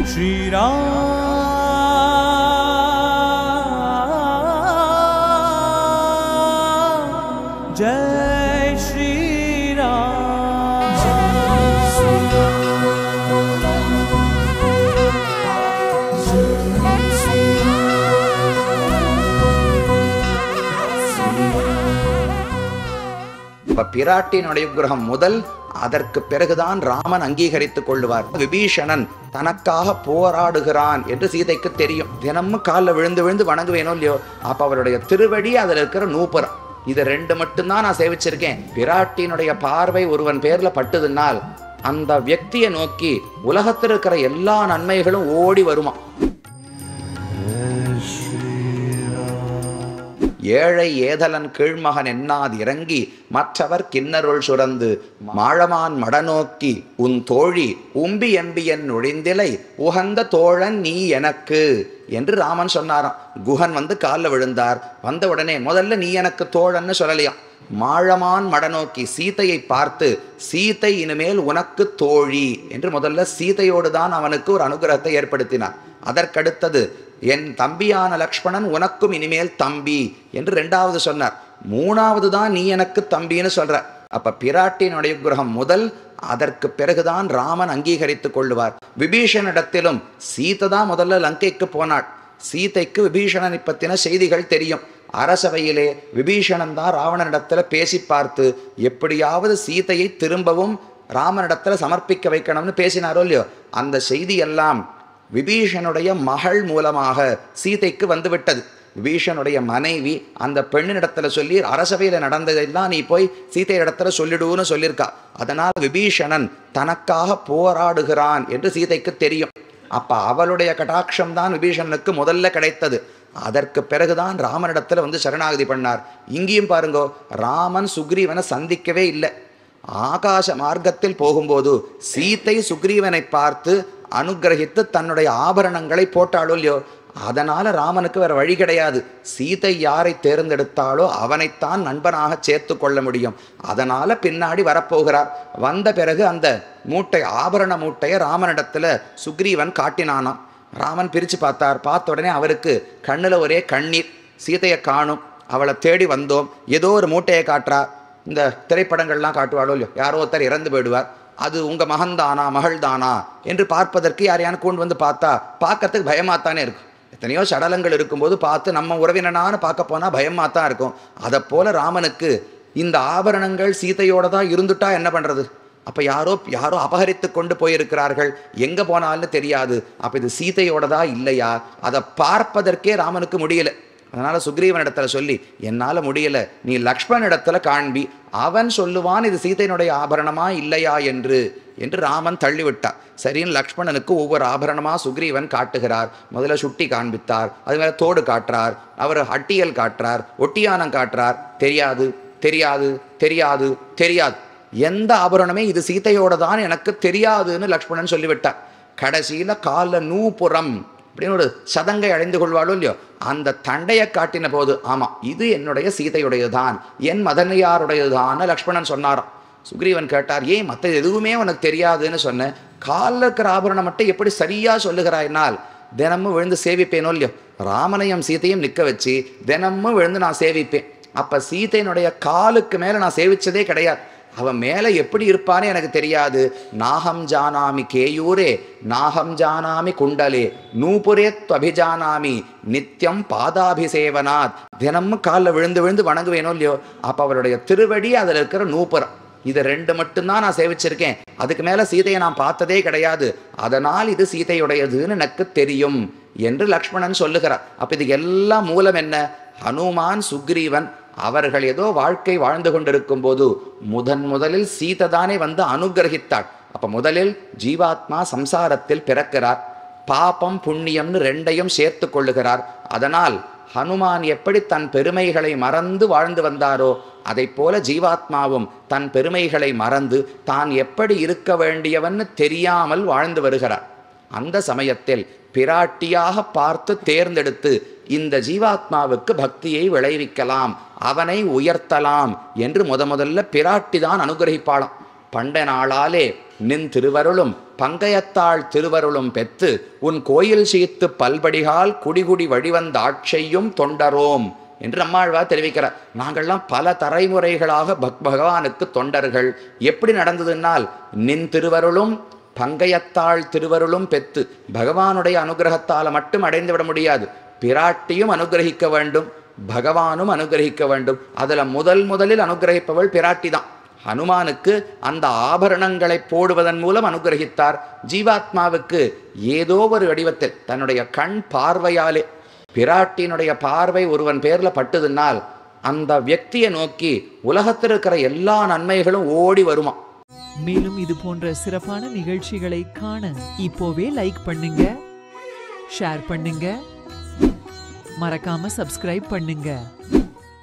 Shri Ram Jai Shri Ram பிராட்டியினுடைய அனுகிரகம் முதல் அதற்கு பிறகுதான் ராமன் அங்கீகரித்துக் கொள்ளுவார். விபீஷணன் தனக்காக போராடுகிறான் என்று சீதைக்கு தெரியும். தினமும் காலில் விழுந்து விழுந்து வணங்குவேனோ இல்லையோ, அப்ப அவருடைய திருவடி அதில் இருக்கிற நூப்புறம் இதை ரெண்டு மட்டும்தான் நான் சேவிச்சிருக்கேன். பிராட்டியினுடைய பார்வை ஒருவன் பேர்ல பட்டுதுனால் அந்த வியக்தியை நோக்கி உலகத்தில் இருக்கிற எல்லா நன்மைகளும் ஓடி வருமா. ஏழை ஏதலன் கீழ்மகன் என்னாது இறங்கி மற்றவர் கிண்ணருள் சுரந்து மாழமான் மடநோக்கி உன் தோழி உம்பி எம்பியன் நுழைந்திலை உகந்த தோழன் நீ எனக்கு என்று ராமன் சொன்னாராம். குஹன் வந்து காலில் விழுந்தார். வந்த உடனே முதல்ல நீ எனக்கு தோழன்னு சொல்லலையாம். மாழமான் மடநோக்கி சீதையை பார்த்து சீதை இனிமேல் உனக்கு தோழி என்று முதல்ல சீதையோடு தான் அவனுக்கு ஒரு அனுகிரகத்தை ஏற்படுத்தினார். அதற்கடுத்தது என் தம்பியான லக்ஷ்மணன் உனக்கும் இனிமேல் தம்பி என்று இரண்டாவது சொன்னார். மூணாவது தான் நீ எனக்கு தம்பின்னு சொல்ற. அப்ப பிராட்டியினுடைய அனுகிரகம் முதல் அதற்கு பிறகுதான் ராமன் அங்கீகரித்துக் கொள்ளுவார். விபீஷணிடத்திலும் சீதை தான் முதல்ல லங்கைக்கு போனாள். சீதைக்கு விபீஷணனை பற்றின செய்திகள் தெரியும். அரசவையிலே விபீஷணன் தான் ராவணனிடத்துல பேசி பார்த்து எப்படியாவது சீதையை திரும்பவும் ராமனிடத்துல சமர்ப்பிக்க வைக்கணும்னு பேசினாரோ இல்லையோ, அந்த செய்தி எல்லாம் விபீஷனுடைய மகள் மூலமாக சீதைக்கு வந்து விட்டது. விபீஷனுடைய மனைவி அந்த பெண்ணிடத்துல சொல்லி அரசவையில் நடந்ததெல்லாம் நீ போய் சீதை இடத்துல சொல்லிடுன்னு சொல்லியிருக்கா. அதனால் விபீஷணன் தனக்காக போராடுகிறான் என்று சீதைக்கு தெரியும். அப்ப அவளுடைய கடாட்சம் தான் விபீஷணனுக்கு முதல்ல கிடைத்தது. அதற்கு பிறகுதான் ராமனிடத்துல வந்து சரணாகதி பண்ணார். இங்கேயும் பாருங்கோ, ராமன் சுக்ரீவனை சந்திக்கவே இல்லை. ஆகாச மார்க்கத்தில் போகும்போது சீதை சுக்ரீவனை பார்த்து அனுகிரகித்து தன்னுடைய ஆபரணங்களை போட்டாளோ இல்லையோ, அதனால ராமனுக்கு வேற வழி கிடையாது. சீதை யாரை தேர்ந்தெடுத்தாலோ அவனைத்தான் நண்பனாக சேர்த்து கொள்ள முடியும். அதனால பின்னாடி வரப்போகிறார். வந்த பிறகு அந்த மூட்டை ஆபரண மூட்டையை ராமனிடத்துல சுக்ரீவன் காட்டினானாம். ராமன் பிரிச்சு பார்த்தார். பார்த்த உடனே அவருக்கு கண்ணுல ஒரே கண்ணீர். சீதையை காணும், அவளை தேடி வந்தோம், ஏதோ ஒரு மூட்டையை காட்டுறார். இந்த திரைப்படங்கள்லாம் காட்டுவாளோ இல்லையோ, யாரோ ஒருத்தர் இறந்து போயிடுவார், அது உங்க மகன்தானா மகள்தானா என்று பார்ப்பதற்கு யாரையான கொண்டு வந்து பார்த்தா பார்க்கறதுக்கு பயமாத்தானே இருக்கும். எத்தனையோ சடலங்கள் இருக்கும்போது பார்த்து நம்ம உறவினனான்னு பார்க்க போனா பயமாத்தான் இருக்கும். அதை போல ராமனுக்கு இந்த ஆபரணங்கள் சீதையோட தான் இருந்துட்டா என்ன பண்றது? அப்ப யாரோ அபகரித்து கொண்டு போயிருக்கிறார்கள், எங்க போனாலும் தெரியாது. அப்ப இது சீதையோடதா இல்லையா, அதை பார்ப்பதற்கே ராமனுக்கு முடியல. அதனால சுக்ரீவன் இடத்துல சொல்லி என்னால முடியல, நீ லக்ஷ்மணன் இடத்துல காண்பி, அவன் சொல்லுவான் இது சீதையினுடைய ஆபரணமா இல்லையா என்று ராமன் தள்ளிவிட்டார். சரின்னு லக்ஷ்மணனுக்கு ஒவ்வொரு ஆபரணமா சுக்ரீவன் காட்டுகிறார். முதல்ல சுட்டி காண்பித்தார், அது மேல தோடு காட்டுறார், அவர் அட்டியல் காட்டுறார், ஒட்டியானம் காட்டுறார். தெரியாது தெரியாது தெரியாது தெரியாது, எந்த ஆபரணமே இது சீதையோட தான் எனக்கு தெரியாதுன்னு லக்ஷ்மணன் சொல்லிவிட்டார். கடைசியில கால நூபுரம் அப்படின்னு ஒரு சதங்கை அடைந்து கொள்வாளோ இல்லையோ, அந்த தண்டையை காட்டின போது ஆமா இது என்னுடைய சீதையுடையதுதான், என் மதனியாருடையதுதான் லக்ஷ்மணன் சொன்னாராம். சுக்ரீவன் கேட்டார், ஏன் மற்ற எதுவுமே உனக்கு தெரியாதுன்னு சொன்ன, காலில் இருக்கிற ஆபரணம் மட்டும் எப்படி சரியா சொல்லுகிறாய்னால் தினமும் விழுந்து சேவிப்பேனோ இல்லையோ, ராமனையும் சீதையும் நிற்க வச்சு தினமும் விழுந்து நான் சேவிப்பேன். அப்ப சீதையினுடைய காலுக்கு மேல நான் சேவிச்சதே கிடையாது. அவன் மேலே எப்படி இருப்பானே எனக்கு தெரியாது. நாகம் ஜானாமி கேயூரே நாகம் ஜானாமி குண்டலே நூபுரே அபிஜானாமி நித்தியம் பாதாபிசேவனாத். தினமும் காலில் விழுந்து விழுந்து வணங்குவேனோ இல்லையோ, அப்போ அவருடைய திருவடி அதில் இருக்கிற நூபுரம் இதை ரெண்டு மட்டும்தான் நான் சேவிச்சிருக்கேன். அதுக்கு மேலே சீதையை நான் பார்த்ததே கிடையாது. அதனால் இது சீதையுடையதுன்னு எனக்கு தெரியும் என்று லக்ஷ்மணன் சொல்லுகிறார். அப்போ இதுக்கு எல்லாம் மூலம் என்ன? ஹனுமான் சுக்ரீவன் அவர்கள் ஏதோ வாழ்க்கை வாழ்ந்து கொண்டிருக்கும் போது முதலில் சீதை தானே வந்து அனுகிரகித்தாள். அப்ப முதலில் ஜீவாத்மா சம்சாரத்தில் பிறக்கிறார், பாபம் புண்ணியம்னு ரெண்டையும் சேர்த்து கொள்ளுகிறார். அதனால் ஹனுமான் எப்படி தன் பெருமைகளை மறந்து வாழ்ந்து வந்தாரோ அதை போல ஜீவாத்மாவும் தன் பெருமைகளை மறந்து தான் எப்படி இருக்க வேண்டியவன்னு தெரியாமல் வாழ்ந்து வருகிறார். அந்த சமயத்தில் பிராட்டியாக பார்த்து தேர்ந்தெடுத்து இந்த ஜீவாத்மாவுக்கு பக்தியை விளைவிக்கலாம், அவனை உயர்த்தலாம் என்று முதல்ல பிராட்டி தான் அனுகிரகிப்பாளாம். பண்ட நாளாலே நின் திருவருளும் பங்கயத்தாள் திருவருளும் பெத்து உன் கோயில் சீத்து பல்படிகால் குடிகுடி வழிவந்த ஆட்சையும் தொண்டரோம் என்று நம்மாழ்வார் தெரிவிக்கிறார். நாங்கள்லாம் பல தலைமுறைகளாக பகவானுக்கு தொண்டர்கள். எப்படி நடந்ததுன்னால், நின் திருவருளும் பங்கயத்தாள் திருவருளும் பெத்து, பகவானுடைய அனுகிரகத்தால் மட்டும் அடைந்து விட முடியாது, பிராட்டியும் அனுகிரகிக்க வேண்டும், பகவானும் அனுகிரகிக்க வேண்டும். அதில் முதலில் அனுகிரகிப்பவள் பிராட்டி தான். ஹனுமானுக்கு அந்த ஆபரணங்களை போடுவதன் மூலம் அனுகிரகித்தார். ஜீவாத்மாவுக்கு ஏதோ ஒரு வடிவத்தில் தன்னுடைய கண் பார்வையாலே பிராட்டியினுடைய பார்வை ஒருவன் பேர்ல பட்டுதுன்னால் அந்த வியக்தியை நோக்கி உலகத்தில் இருக்கிற எல்லா நன்மைகளும் ஓடி வருமா. மேலும் இது போன்ற சிறப்பான நிகழ்ச்சிகளை காண இப்போவே லைக் பண்ணுங்க, ஷேர் பண்ணுங்க, மறக்காம சப்ஸ்கிரைப் பண்ணுங்க.